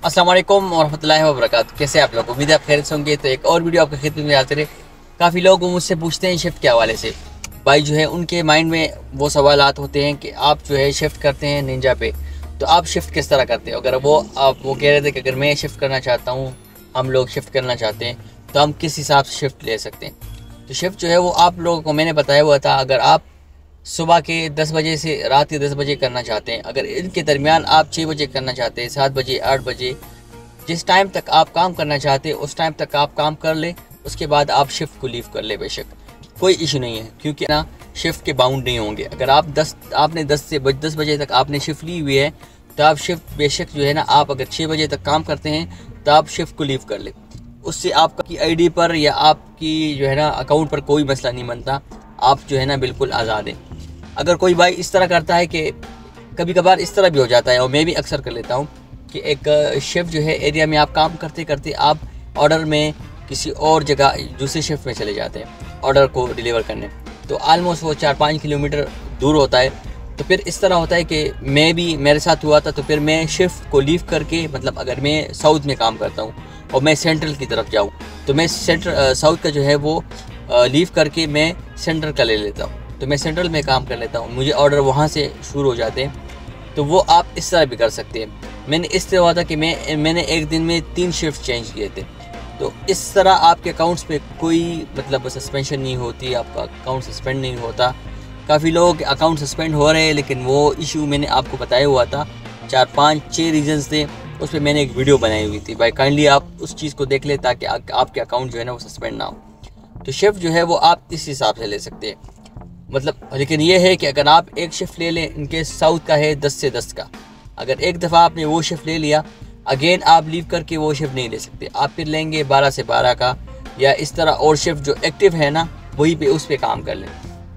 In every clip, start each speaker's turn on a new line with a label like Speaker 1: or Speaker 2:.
Speaker 1: अस्सलाम वालेकुम वरहमतुल्लाहि वबरकातुहू। कैसे आप लोग? उम्मीद है आप खैरियत से होंगे। तो एक और वीडियो आपकी खिदमत में आते रहे। काफ़ी लोग मुझसे पूछते हैं शिफ्ट के हवाले से। भाई जो है उनके माइंड में वो सवालात होते हैं कि आप जो है शिफ्ट करते हैं निंजा पे, तो आप शिफ्ट किस तरह करते हैं। अगर वो कह रहे थे कि अगर मैं शिफ्ट करना चाहता हूँ, हम लोग शिफ्ट करना चाहते हैं, तो हम किस हिसाब से शिफ्ट ले सकते हैं। तो शिफ्ट जो है वो आप लोगों को मैंने बताया हुआ था। अगर आप सुबह के 10 बजे से रात के 10 बजे करना चाहते हैं, अगर इनके दरमियान आप 6 बजे करना चाहते हैं, 7 बजे 8 बजे, जिस टाइम तक आप काम करना चाहते हैं उस टाइम तक आप काम कर ले। उसके बाद आप शिफ्ट को लीव कर ले, बेशक कोई इशू नहीं है, क्योंकि ना शिफ्ट के बाउंड नहीं होंगे। अगर आपने 10 बजे तक आपने शिफ्ट ली हुई है, तो आप शिफ्ट बेशक जो है ना, आप अगर 6 बजे तक काम करते हैं तो आप शिफ्ट को लीव कर ले। उससे आपकी आईडी पर या आपकी जो है ना अकाउंट पर कोई मसला नहीं बनता। आप जो है ना बिल्कुल आज़ाद हैं। अगर कोई भाई इस तरह करता है कि कभी कभार इस तरह भी हो जाता है, और मैं भी अक्सर कर लेता हूँ कि एक शिफ्ट जो है एरिया में आप काम करते करते आप ऑर्डर में किसी और जगह दूसरी शिफ्ट में चले जाते हैं ऑर्डर को डिलीवर करने। तो आलमोस्ट वो 4-5 किलोमीटर दूर होता है। तो फिर इस तरह होता है कि मेरे साथ हुआ था। तो फिर मैं शिफ्ट को लीव करके, मतलब अगर मैं साउथ में काम करता हूँ और मैं सेंट्रल की तरफ जाऊँ, तो मैं साउथ का जो है वो लीव करके मैं सेंट्रल का ले लेता हूँ। तो मैं सेंट्रल में काम कर लेता हूँ, मुझे ऑर्डर वहाँ से शुरू हो जाते हैं। तो वो आप इस तरह भी कर सकते हैं। मैंने इस तरह हुआ था कि मैंने एक दिन में 3 शिफ्ट चेंज किए थे। तो इस तरह आपके अकाउंट्स पे कोई मतलब सस्पेंशन नहीं होती, आपका अकाउंट सस्पेंड नहीं होता। काफ़ी लोग अकाउंट सस्पेंड हो रहे हैं, लेकिन वो इशू मैंने आपको बताया हुआ था। 4-5-6 रीजंस थे, उस पर मैंने एक वीडियो बनाई हुई थी। भाई काइंडली आप उस चीज़ को देख ले, ताकि आपके अकाउंट जो है ना वो सस्पेंड ना हो। तो शिफ्ट जो है वो आप इस हिसाब से ले सकते हैं। मतलब लेकिन ये है कि अगर आप एक शिफ्ट ले लें, इनके साउथ का है 10 से 10 का, अगर एक दफ़ा आपने वो शिफ्ट ले लिया, अगेन आप लीव करके वो शिफ्ट नहीं ले सकते। आप फिर लेंगे 12 से 12 का, या इस तरह और शिफ्ट जो एक्टिव है ना वही पे उस पर काम कर लें।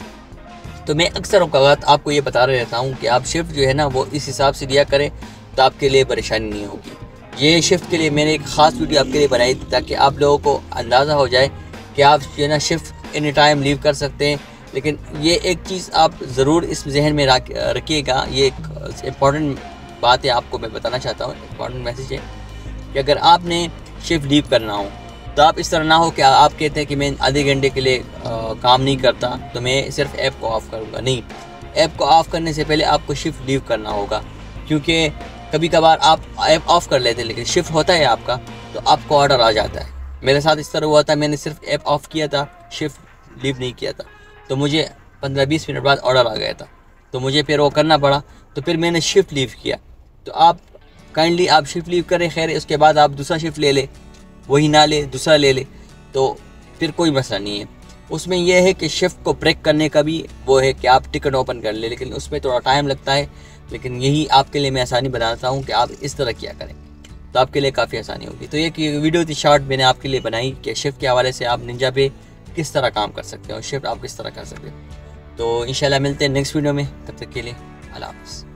Speaker 1: तो मैं अक्सर औक़ात आपको ये बता रहता हूँ कि आप शिफ्ट जो है ना वो इस हिसाब से लिया करें, तो आपके लिए परेशानी नहीं होगी। ये शिफ्ट के लिए मैंने एक ख़ास वीडियो आपके लिए बनाई थी, ताकि आप लोगों को अंदाज़ा हो जाए कि आप जो है ना शिफ्ट एनी टाइम लीव कर सकते हैं। लेकिन ये एक चीज़ आप ज़रूर इस जहन में रखिएगा, ये एक इम्पॉर्टेंट बात है, आपको मैं बताना चाहता हूँ, इम्पॉर्टेंट मैसेज है कि अगर आपने शिफ्ट लीव करना हो, तो आप इस तरह ना हो कि आप कहते हैं कि मैं आधे घंटे के लिए काम नहीं करता, तो मैं सिर्फ ऐप को ऑफ़ करूँगा। नहीं, ऐप को ऑफ़ करने से पहले आपको शिफ्ट लीव करना होगा, क्योंकि कभी कभार आप ऐप ऑफ़ कर लेते हैं लेकिन शिफ्ट होता है आपका, तो आपको ऑर्डर आ जाता है। मेरे साथ इस तरह हुआ था, मैंने सिर्फ ऐप ऑफ़ किया था, शिफ्ट लीव नहीं किया था, तो मुझे 15-20 मिनट बाद ऑर्डर आ गया था, तो मुझे फिर वो करना पड़ा। तो फिर मैंने शिफ्ट लीव किया। तो आप काइंडली आप शिफ्ट लीव करें, खैर उसके बाद आप दूसरा शिफ्ट ले लें, वही ना ले दूसरा ले ले, तो फिर कोई मसला नहीं है। उसमें यह है कि शिफ्ट को ब्रेक करने का भी वो है कि आप टिकट ओपन कर ले, लेकिन उसमें थोड़ा टाइम लगता है। लेकिन यही आपके लिए मैं आसानी बताता हूँ कि आप इस तरह किया करें, तो आपके लिए काफ़ी आसानी होगी। तो ये वीडियो थी शॉर्ट, मैंने आपके लिए बनाई कि शिफ्ट के हवाले से आप निंजा पे किस तरह काम कर सकते हो, शिफ्ट आप किस तरह कर सकते हो। तो इंशाल्लाह मिलते हैं नेक्स्ट वीडियो में, तब तक के लिए अल्लाह हाफ़िज़।